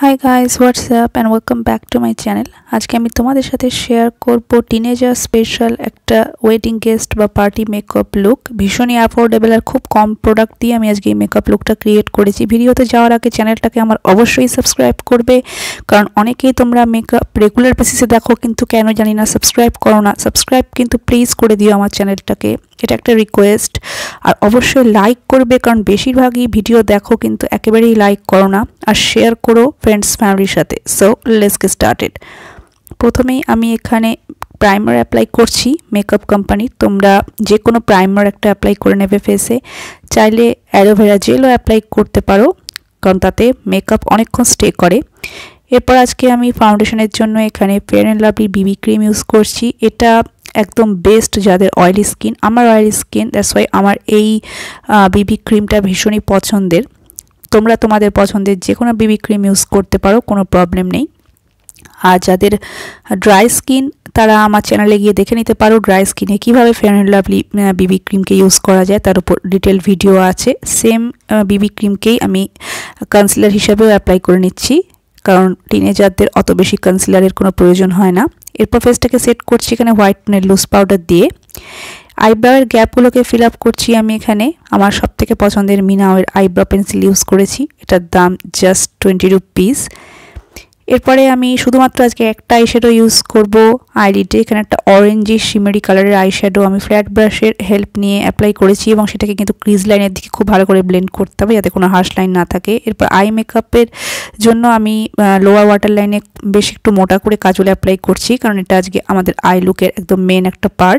Hi guys, what's up and welcome back to my channel. আজকে আমি তোমাদের সাথে শেয়ার করব টিনেজার স্পেশাল একটা ওয়েডিং গেস্ট বা পার্টি মেকআপ লুক। ভীষণই অ্যাফোর্ডেবল আর খুব কম প্রোডাক্ট দিয়ে আমি আজকে এই মেকআপ লুকটা ক্রিয়েট করেছি। ভিডিওতে যাওয়ার আগে চ্যানেলটাকে আমার অবশ্যই সাবস্ক্রাইব করবে, কারণ অনেকেই তোমরা মেকআপ রেগুলার বেসিসে দেখো কিন্তু কেন জানি না সাবস্ক্রাইব করো না। সাবস্ক্রাইব কিন্তু প্লিজ করে দিও আমার চ্যানেলটাকে, এটা একটা রিকোয়েস্ট। আর অবশ্যই লাইক করবে, কারণ বেশিরভাগই ভিডিও দেখো কিন্তু একেবারেই লাইক করো না। আর শেয়ার করো ফ্রেন্ডস ফ্যামিলির সাথে। So let's get started. প্রথমেই আমি এখানে প্রাইমার অ্যাপ্লাই করছি মেকআপ কোম্পানি। তোমরা যে কোনো প্রাইমার একটা অ্যাপ্লাই করে নেবে ফেসে। চাইলে অ্যালোভেরা জেলও অ্যাপ্লাই করতে পারো, কারণ তাতে মেকআপ অনেকক্ষণ স্টে করে। এরপর আজকে আমি ফাউন্ডেশনের জন্য এখানে fair and lovely BB cream use করছি। এটা একদম বেস্ট যাদের অয়েলি স্কিন। আমার অয়েলি স্কিন, দ্যাটস ওয়াই আমার এই বিবি ক্রিমটা ভীষণই পছন্দের। তোমরা তোমাদের পছন্দের যে কোনো বিবি ক্রিম ইউজ করতে পারো, কোনো প্রবলেম নেই। আর যাদের ড্রাই স্কিন তারা আমার চ্যানেলে গিয়ে দেখে নিতে পারো ড্রাই স্কিনে কীভাবে fair and lovely Bibi ক্রিমকে use করা যায়, তার উপর ডিটেল ভিডিও আছে। সেম বিবি ক্রিমকেই আমি কনসিলার হিসাবেও অ্যাপ্লাই করে নিচ্ছি, কারণ টিনেজারদের অত বেশি কনসিলারের কোনো প্রয়োজন হয় না। এরপর ফেসটাকে সেট করছি এখানে হোয়াইটনের লুজ পাউডার দিয়ে। আইব্রোয়ের গ্যাপগুলোকে ফিল আপ করছি আমি এখানে। আমার সবথেকে পছন্দের মিনাওয়ের আইব্রো পেন্সিল ইউজ করেছি, এটার দাম জাস্ট 20 রুপিস। এরপরে আমি শুধুমাত্র আজকে একটা আইশ্যাডো ইউজ করব আইলিডে। এখানে একটা অরেঞ্জি শিমেরি কালারের আইশ্যাডো আমি ফ্ল্যাট ব্রাশের হেল্প নিয়ে অ্যাপ্লাই করেছি, এবং সেটাকে কিন্তু ক্রিজ লাইনের দিকে খুব ভালো করে ব্লেন্ড করতে হবে যাতে কোনো হার্শ লাইন না থাকে। এরপর আই মেকআপের জন্য আমি লোয়ার ওয়াটার লাইনে বেশ একটু মোটা করে কাজল অ্যাপ্লাই করছি, কারণ এটা আজকে আমাদের আই লুকের একদম মেন একটা পার্ট।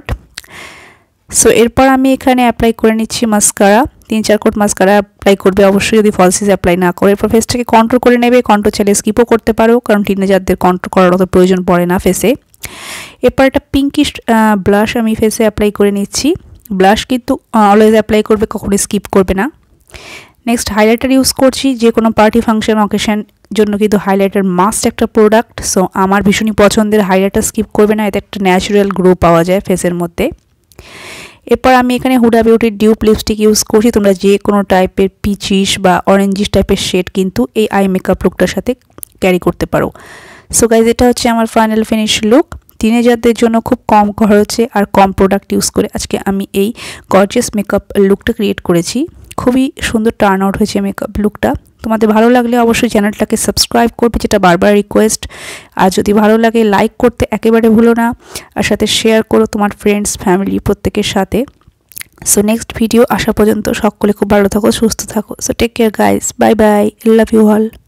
সো এরপর আমি এখানে অ্যাপ্লাই করে নিচ্ছি মাস্কারা। 3-4 কোট মাস্কারা অ্যাপ্লাই করবে অবশ্যই, যদি ফলসিস অ্যাপ্লাই না করে। এরপর ফেসটাকে কন্ট্রোল করে নেবে। কন্ট্রোল চাইলে স্কিপও করতে পারো, কারণ টিনেজারদের কন্ট্রোল করার অত প্রয়োজন পড়ে না ফেসে। এরপর একটা পিঙ্কিশ ব্লাশ আমি ফেসে অ্যাপ্লাই করে নিচ্ছি। ব্লাশ কিন্তু অলওয়েজ অ্যাপ্লাই করবে, কখনোই স্কিপ করবে না। নেক্সট হাইলাইটার ইউজ করছি। যে কোনো পার্টি ফাংশন অকেশন জন্য কিন্তু হাইলাইটার মাস্ট একটা প্রোডাক্ট। সো আমার ভীষণই পছন্দের, হাইলাইটার স্কিপ করবে না, এতে একটা ন্যাচারাল গ্লো পাওয়া যায় ফেসের মধ্যে। এরপর আমি এখানে হুডা বিউটির ডিউপ লিপস্টিক ইউজ করছি। তোমরা যে কোনো টাইপের পিচিশ বা অরেঞ্জিশ টাইপের শেড কিন্তু এই আই মেকআপ লুকটার সাথে ক্যারি করতে পারো। সো গাইজ, এটা হচ্ছে আমার ফাইনাল ফিনিশ লুক। টিনেজারদের জন্য খুব কম খরচে আর কম প্রোডাক্ট ইউজ করে আজকে আমি এই গর্জিয়াস মেকআপ লুকটা ক্রিয়েট করেছি। খুবই সুন্দর টার্ন আউট হয়েছে মেকআপ লুকটা। তোমাদের ভালো লাগলে অবশ্যই চ্যানেলটাকে সাবস্ক্রাইব করবে, যেটা বারবার রিকোয়েস্ট। আর যদি ভালো লাগে লাইক করতে একেবারে ভুলো না, আর সাথে শেয়ার করো তোমার ফ্রেন্ডস ফ্যামিলি প্রত্যেকের সাথে। সো নেক্সট ভিডিও আসা পর্যন্ত সকলে খুব ভালো থাকো, সুস্থ থাকো। So take care guys, bye bye, love you all.